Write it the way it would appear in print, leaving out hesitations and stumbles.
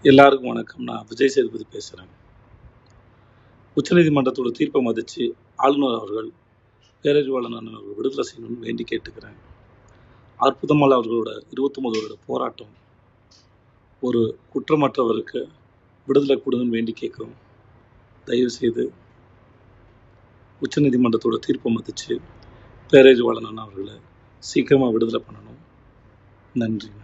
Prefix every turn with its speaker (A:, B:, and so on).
A: எல்லாருக்கும் வணக்கம். நான் விஜய் சேதுபதி பேசுகிறேன். உச்சநீதிமன்றத்தோட தீர்ப்பை மதித்து ஆளுநர் அவர்கள் பேரறிவாளன் அவர்கள் விடுதலை செய்யணும்னு வேண்டி கேட்டுக்கிறேன். அற்புதமால் அவர்களோட 29 வருட போராட்டம் ஒரு குற்றமற்றவருக்கு விடுதலை கொடுங்கன்னு வேண்டி கேட்குறோம். தயவுசெய்து உச்சநீதிமன்றத்தோட தீர்ப்பை மதித்து பேரறிவாளன் அவர்களை சீக்கிரமாக விடுதலை பண்ணணும். நன்றி.